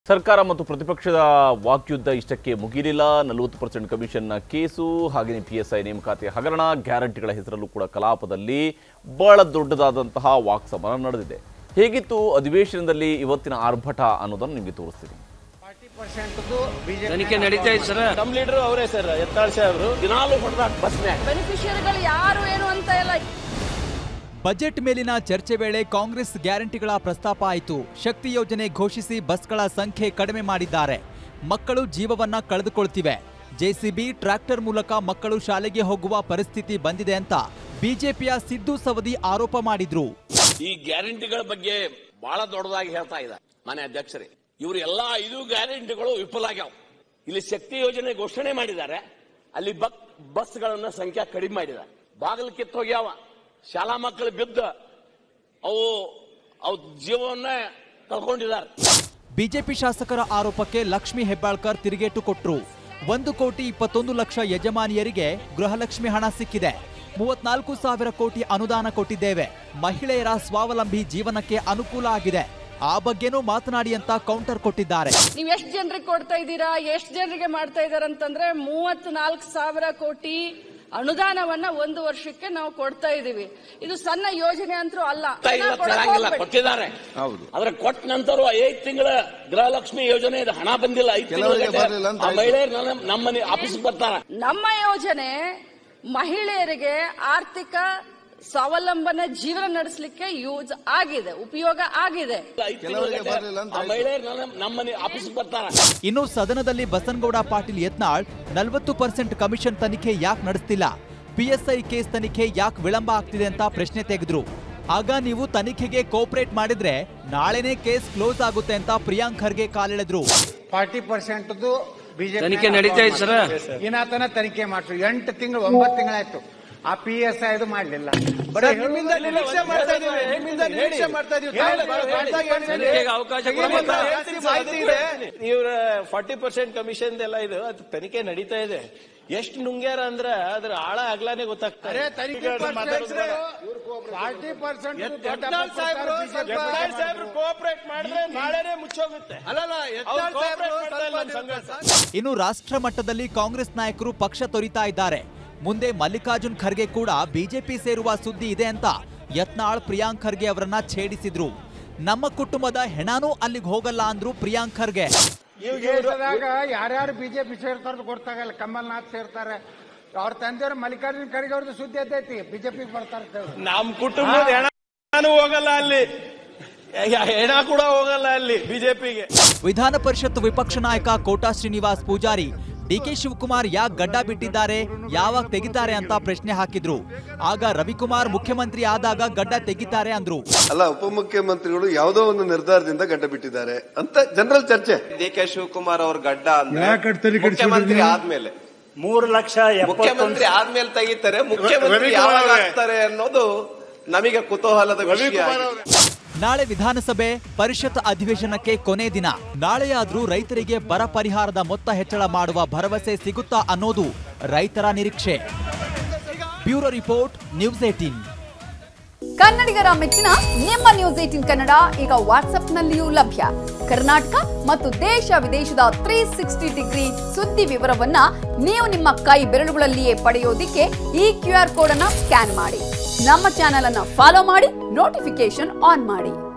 ಸರ್ಕಾರ ಮತ್ತು ಪ್ರತಿಪಕ್ಷದ ವಾಕ್ಯುದ್ಧ ಇಷ್ಟಕ್ಕೆ ಮುಗಿಲಿಲ್ಲ. 40% ಕಮಿಷನ್ನ ಕೇಸು, ಹಾಗೆಯೇ PSI ನೇಮಕಾತಿ ಹಗರಣ, ಗ್ಯಾರಂಟಿಗಳ ಹೆಸರಲ್ಲೂ ಕೂಡ ಕಲಾಪದಲ್ಲಿ ಬಹಳ ದೊಡ್ಡದಾದಂತಹ ವಾಕ್ಸಮರ ನಡೆದಿದೆ. ಹೇಗಿತ್ತು ಅಧಿವೇಶನದಲ್ಲಿ ಇವತ್ತಿನ ಆರ್ಭಟ ಅನ್ನೋದನ್ನು ನಿಮಗೆ ತೋರಿಸ್ತೀನಿ. ತನಿಖೆ ನಡೀತಾ ಇದೆ ಸರ್. ನಮ್ಮ ಲೀಡರ್ ಅವರೇ ಸರ್, ಯತ್ನಾಳ್ ಸಾಹೇಬರು ದಿನಾಲೂ ಹೊಡೆದಾಟ ಬಸ್ನೇ. ಬೆನಿಫಿಷಿಯರಿಗಳು ಯಾರು ಏನು ಅಂತ ಎಲ್ಲ. ಬಜೆಟ್ ಮೇಲಿನ ಚರ್ಚೆ ವೇಳೆ ಕಾಂಗ್ರೆಸ್ ಗ್ಯಾರಂಟಿಗಳ ಪ್ರಸ್ತಾಪ ಆಯಿತು. ಶಕ್ತಿ ಯೋಜನೆ ಘೋಷಿಸಿ ಬಸ್ಗಳ ಸಂಖ್ಯೆ ಕಡಿಮೆ ಮಾಡಿದ್ದಾರೆ. ಮಕ್ಕಳು ಜೀವವನ್ನ ಕಳೆದುಕೊಳ್ತಿವೆ. JCB ಟ್ರ್ಯಾಕ್ಟರ್ ಮೂಲಕ ಮಕ್ಕಳು ಶಾಲೆಗೆ ಹೋಗುವ ಪರಿಸ್ಥಿತಿ ಬಂದಿದೆ ಅಂತ ಬಿಜೆಪಿಯ ಸಿದ್ದು ಸವದಿ ಆರೋಪ ಮಾಡಿದ್ರು. ಈ ಗ್ಯಾರಂಟಿಗಳ ಬಗ್ಗೆ ಬಹಳ ದೊಡ್ಡದಾಗಿ ಹೇಳ್ತಾ ಇದ್ದಾರೆ ಮಾನ್ಯ ಅಧ್ಯಕ್ಷರೇ. ಇವರು ಎಲ್ಲಾ 5 ಗ್ಯಾರಂಟಿಗಳು ವಿಫಲ ಆಗ್ಯಾವ. ಇಲ್ಲಿ ಶಕ್ತಿ ಯೋಜನೆ ಘೋಷಣೆ ಮಾಡಿದ್ದಾರೆ, ಅಲ್ಲಿ ಬಸ್ಗಳನ್ನ ಸಂಖ್ಯೆ ಕಡಿಮೆ ಮಾಡಿದ್ದಾರೆ. ಬಾಗಿಲು ಕಿತ್ತು ಹೋಗ್ಯಾವ, ಶಾಲಾ ಮಕ್ಕಳು ಬಿದ್ದ ಅವು ಜೀವವನ್ನ ಕಳ್ಕೊಂಡಿದ್ದಾರೆ. ಬಿಜೆಪಿ ಶಾಸಕರ ಆರೋಪಕ್ಕೆ ಲಕ್ಷ್ಮಿ ಹೆಬ್ಬಾಳ್ಕರ್ ತಿರುಗೇಟು ಕೊಟ್ಟರು. 1,21,00,000 ಯಜಮಾನಿಯರಿಗೆ ಗೃಹಲಕ್ಷ್ಮಿ ಹಣ ಸಿಕ್ಕಿದೆ. 34,000 ಕೋಟಿ ಅನುದಾನ ಕೊಟ್ಟಿದ್ದೇವೆ. ಮಹಿಳೆಯರ ಸ್ವಾವಲಂಬಿ ಜೀವನಕ್ಕೆ ಅನುಕೂಲ ಆಗಿದೆ. ಆ ಬಗ್ಗೆನೂ ಮಾತನಾಡಿ ಅಂತ ಕೌಂಟರ್ ಕೊಟ್ಟಿದ್ದಾರೆ. ನೀವು ಎಷ್ಟು ಜನರಿಗೆ ಕೊಡ್ತಾ ಇದ್ದೀರಾ, ಎಷ್ಟು ಜನರಿಗೆ ಮಾಡ್ತಾ ಇದ್ದಾರೆ ಅಂತಂದ್ರೆ 34,000 ಕೋಟಿ ಅನುದಾನವನ್ನ 1 ವರ್ಷಕ್ಕೆ ನಾವು ಕೊಡ್ತಾ ಇದೀವಿ. ಇದು ಸಣ್ಣ ಯೋಜನೆ ಅಂತೂ ಅಲ್ಲ. ಕೊಟ್ಟಿದ್ದಾರೆ, ಆದ್ರೆ ಕೊಟ್ಟ ನಂತರ 5 ತಿಂಗಳ ಗೃಹಲಕ್ಷ್ಮಿ ಯೋಜನೆ ಹಣ ಬಂದಿಲ್ಲ. 5 ತಿಂಗಳ ಮಹಿಳೆಯರು ನಮ್ಮನೆ ಆಫೀಸ್ಗೆ ಬರ್ತಾರ. ನಮ್ಮ ಯೋಜನೆ ಮಹಿಳೆಯರಿಗೆ ಆರ್ಥಿಕ ಸ್ವಾವಲಂಬನೆ ಜೀವನ ನಡೆಸಲಿಕ್ಕೆ ಯೂಸ್ ಆಗಿದೆ, ಉಪಯೋಗ ಆಗಿದೆ. ನಮ್ಮನೆ ಆಫೀಸ್ಗೆ ಬರ್ತಾರ. ಇನ್ನು ಸದನದಲ್ಲಿ ಬಸನಗೌಡ ಪಾಟೀಲ್ ಯತ್ನಾಳ್ 40% ಕಮಿಷನ್ ತನಿಖೆ ಯಾಕೆ ನಡೆಸ್ತಿಲ್ಲ, PSI ಕೇಸ್ ತನಿಖೆ ಯಾಕೆ ವಿಳಂಬ ಆಗ್ತಿದೆ ಅಂತ ಪ್ರಶ್ನೆ ತೆಗೆದ್ರು. ಆಗ ನೀವು ತನಿಖೆಗೆ ಕೋಪರೇಟ್ ಮಾಡಿದ್ರೆ ನಾಳೆನೇ ಕೇಸ್ ಕ್ಲೋಸ್ ಆಗುತ್ತೆ ಅಂತ ಪ್ರಿಯಾಂಕ್ ಖರ್ಗೆ ಕಾಲೆಳೆದ್ರು. 40% ತನಿಖೆ ನಡೀತಾ ಇದೆ ಸರ್. ಏನಾತನ ತನಿಖೆ ಮಾಡ್ರು. 8 ತಿಂಗಳು 9 ತಿಂಗಳಾಯ್ತು. ಆ PSI ಇದು ಮಾಡಲಿಲ್ಲ. ಇವ್ರ 40% ಕಮಿಷನ್ ಎಲ್ಲ ಇದು ಅದು ತನಿಖೆ ನಡೀತಾ ಇದೆ. ಎಷ್ಟು ನುಂಗ್ಯಾರ ಅಂದ್ರ ಅದ್ರ ಆಳ ಆಗ್ಲಾನೆ ಗೊತ್ತಾಗ್ತಾರೆ. ಕೋಆಪರೇಟ್ ಮಾಡಿದ್ರೆ ನಾಳೆನೆ ಮುಚ್ಚೋಗುತ್ತೆ. ಇನ್ನು ರಾಷ್ಟ್ರ ಮಟ್ಟದಲ್ಲಿ ಕಾಂಗ್ರೆಸ್ ನಾಯಕರು ಪಕ್ಷ ತೊರಿತಾ ಇದ್ದಾರೆ. ಮುಂದೆ ಮಲ್ಲಿಕಾರ್ಜುನ್ ಖರ್ಗೆ ಕೂಡ ಬಿಜೆಪಿ ಸೇರುವ ಸುದ್ದಿ ಇದೆ ಅಂತ ಯತ್ನಾಳ್ ಪ್ರಿಯಾಂಕ್ ಖರ್ಗೆ ಅವರನ್ನ ಛೇಡಿಸಿದ್ರು. ನಮ್ಮ ಕುಟುಂಬದ ಹೆಣನೂ ಅಲ್ಲಿಗೆ ಹೋಗಲ್ಲ ಅಂದ್ರು ಪ್ರಿಯಾಂಕ್ ಖರ್ಗೆ. ಯಾರ್ಯಾರು ಬಿಜೆಪಿ ಸೇರ್ತಾರ ಗೊತ್ತಾಗಲ್ಲ. ಕಮಲ್ನಾಥ್ ಸೇರ್ತಾರೆ, ಅವ್ರ ತಂದೆಯವ್ರು ಮಲ್ಲಿಕಾರ್ಜುನ್ ಖರ್ಗೆ ಅವ್ರದ್ದು ಸುದ್ದಿ ಎದ್ದೈತಿ, ಬಿಜೆಪಿಗೆ ಬರ್ತಾರೆ. ನಮ್ ಕುಟುಂಬದ ಹೆಣನೂ ಹೋಗಲ್ಲ ಅಲ್ಲಿ, ಹೆಣ ಕೂಡ ಹೋಗಲ್ಲ ಅಲ್ಲಿ ಬಿಜೆಪಿಗೆ. ವಿಧಾನ ಪರಿಷತ್ ವಿಪಕ್ಷ ನಾಯಕ ಕೋಟಾ ಶ್ರೀನಿವಾಸ್ ಪೂಜಾರಿ DK ಶಿವಕುಮಾರ್ ಯಾಕೆ ಗಡ್ಡ ಬಿಟ್ಟಿದ್ದಾರೆ, ಯಾವಾಗ ತೆಗಿತಾರೆ ಅಂತ ಪ್ರಶ್ನೆ ಹಾಕಿದ್ರು. ಆಗ ರವಿಕುಮಾರ್ ಮುಖ್ಯಮಂತ್ರಿ ಆದಾಗ ಗಡ್ಡ ತೆಗಿತಾರೆ ಅಂದ್ರು. ಅಲ್ಲ, ಉಪಮುಖ್ಯಮಂತ್ರಿಗಳು ಯಾವುದೋ ಒಂದು ನಿರ್ಧಾರದಿಂದ ಗಡ್ಡ ಬಿಟ್ಟಿದ್ದಾರೆ ಅಂತ ಜನರಲ್ ಚರ್ಚೆ. DK ಶಿವಕುಮಾರ್ ಅವ್ರ ಗಡ್ಡ ಅಂದ್ರೆ ಮುಖ್ಯಮಂತ್ರಿ ಆದ್ಮೇಲೆ 3 ಲಕ್ಷ ಮುಖ್ಯಮಂತ್ರಿ ಆದ್ಮೇಲೆ ತೆಗಿತಾರೆ. ಮುಖ್ಯಮಂತ್ರಿ ಯಾವಾಗ ಆಗ್ತಾರೆ ಅನ್ನೋದು ನಮಗೆ ಕುತೂಹಲದ ವಿಷಯ. ನಾಳೆ ವಿಧಾನಸಭೆ ಪರಿಷತ್ ಅಧಿವೇಶನಕ್ಕೆ ಕೊನೆ ದಿನ. ನಾಳೆಯಾದ್ರೂ ರೈತರಿಗೆ ಬರ ಪರಿಹಾರದ ಮೊತ್ತ ಹೆಚ್ಚಳ ಮಾಡುವ ಭರವಸೆ ಸಿಗುತ್ತಾ ಅನ್ನೋದು ರೈತರ ನಿರೀಕ್ಷೆ. Bureau report, news 18. ಕನ್ನಡಿಗರ ಮೆಚ್ಚಿನ ನಿಮ್ಮ ನ್ಯೂಸ್ 18 ಕನ್ನಡ ಈಗ ವಾಟ್ಸ್ಆಪ್ನಲ್ಲಿಯೂ ಲಭ್ಯ. ಕರ್ನಾಟಕ ಮತ್ತು ದೇಶ ವಿದೇಶದ 360 ಡಿಗ್ರಿ ಸುದ್ದಿ ವಿವರವನ್ನ ನೀವು ನಿಮ್ಮ ಕೈ ಬೆರಳುಗಳಲ್ಲಿಯೇ ಪಡೆಯೋದಿಕ್ಕೆ ಈ QR ಕೋಡ್ ಅನ್ನು ಸ್ಕ್ಯಾನ್ ಮಾಡಿ. ನಮ್ಮ ಚಾನೆಲ್ ಅನ್ನು ಫಾಲೋ ಮಾಡಿ, ನೋಟಿಫಿಕೇಶನ್ ಆನ್ ಮಾಡಿ.